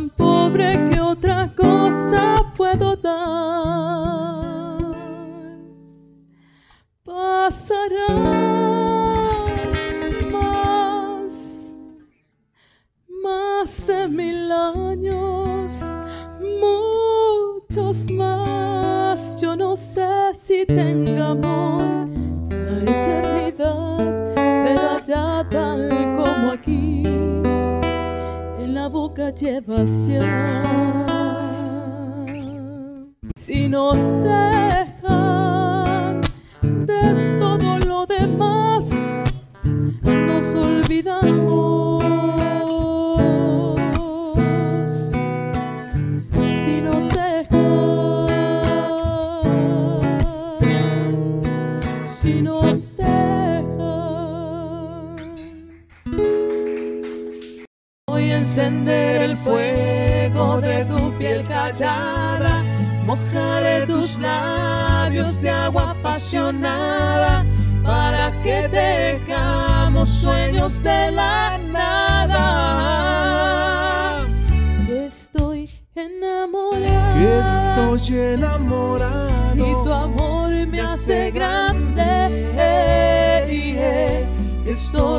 tan pobre que otra cosa puedo dar. Pasarán más de 1000 años, muchos más. Yo no sé si tenga amor la eternidad, pero allá tal como aquí, en la boca llevas ya. Si nos dejan de todo lo demás, nos olvidamos. Si nos dejan, si nos dejan, voy a encender el fuego de tu piel callada, mojaré tus labios de agua apasionada, para que tengamos sueños de la nada. Estoy enamorado, y tu amor me hace grande. Estoy